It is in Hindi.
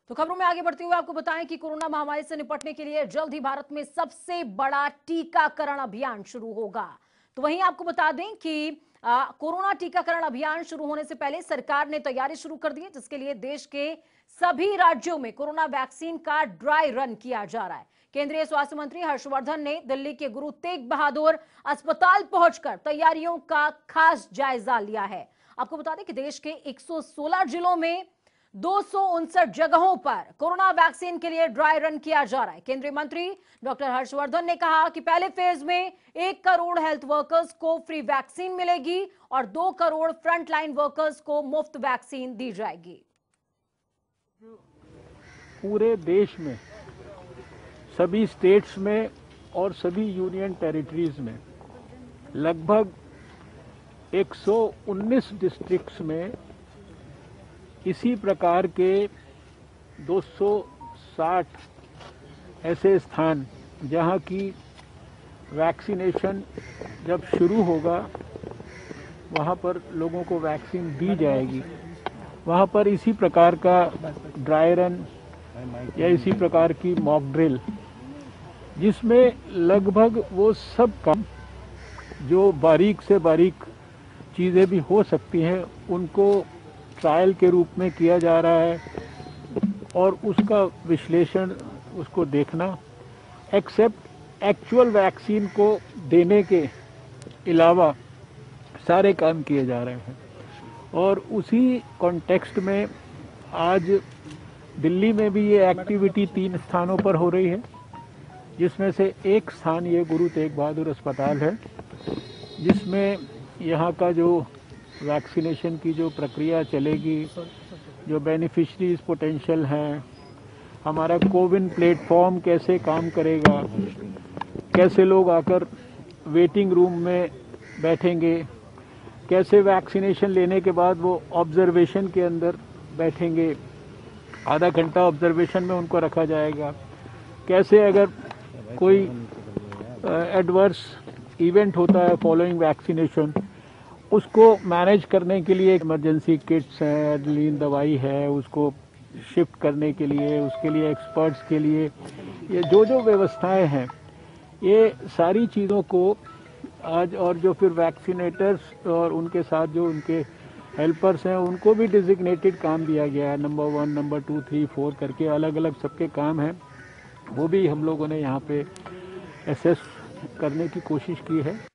तो खबरों में आगे बढ़ते हुए आपको बताएं कि कोरोना महामारी से निपटने के लिए जल्द ही भारत में सबसे बड़ा टीकाकरण अभियान शुरू होगा। तो वहीं आपको बता दें कि कोरोना टीकाकरण अभियान शुरू होने से पहले सरकार ने तैयारी शुरू कर दी है, जिसके लिए देश के सभी राज्यों में कोरोना वैक्सीन का ड्राई रन किया जा रहा है। केंद्रीय स्वास्थ्य मंत्री हर्षवर्धन ने दिल्ली के गुरु तेग बहादुर अस्पताल पहुंचकर तैयारियों का खास जायजा लिया है। आपको बता दें कि देश के 116 जिलों में 259 जगहों पर कोरोना वैक्सीन के लिए ड्राई रन किया जा रहा है। केंद्रीय मंत्री डॉक्टर हर्षवर्धन ने कहा कि पहले फेज में 1 करोड़ हेल्थ वर्कर्स को फ्री वैक्सीन मिलेगी और 2 करोड़ फ्रंटलाइन वर्कर्स को मुफ्त वैक्सीन दी जाएगी। पूरे देश में सभी स्टेट्स में और सभी यूनियन टेरिटरीज में लगभग 119 डिस्ट्रिक्ट्स में इसी प्रकार के 260 ऐसे स्थान जहां की वैक्सीनेशन जब शुरू होगा वहां पर लोगों को वैक्सीन दी जाएगी। वहां पर इसी प्रकार का ड्राई रन या इसी प्रकार की मॉक ड्रिल, जिसमें लगभग वो सब काम जो बारीक से बारीक चीज़ें भी हो सकती हैं उनको ट्रायल के रूप में किया जा रहा है और उसका विश्लेषण, उसको देखना, एक्सेप्ट एक्चुअल वैक्सीन को देने के अलावा सारे काम किए जा रहे हैं। और उसी कॉन्टेक्स्ट में आज दिल्ली में भी ये एक्टिविटी 3 स्थानों पर हो रही है, जिसमें से एक स्थान ये गुरु तेग बहादुर अस्पताल है, जिसमें यहाँ का जो वैक्सीनेशन की जो प्रक्रिया चलेगी, जो बेनिफिशरीज पोटेंशियल हैं, हमारा कोविन प्लेटफॉर्म कैसे काम करेगा, कैसे लोग आकर वेटिंग रूम में बैठेंगे, कैसे वैक्सीनेशन लेने के बाद वो ऑब्जर्वेशन के अंदर बैठेंगे, आधा घंटा ऑब्जर्वेशन में उनको रखा जाएगा, कैसे अगर कोई एडवर्स इवेंट होता है फॉलोइंग वैक्सीनेशन, उसको मैनेज करने के लिए इमरजेंसी किट्स हैं, एड्रेनलिन दवाई है, उसको शिफ्ट करने के लिए, उसके लिए एक्सपर्ट्स के लिए ये जो जो व्यवस्थाएं हैं, ये सारी चीज़ों को आज, और जो फिर वैक्सीनेटर्स और उनके साथ जो उनके हेल्पर्स हैं उनको भी डिजिग्नेटेड काम दिया गया है। नंबर 1, नंबर 2, 3, 4 करके अलग अलग सबके काम हैं, वो भी हम लोगों ने यहाँ पे असेस करने की कोशिश की है।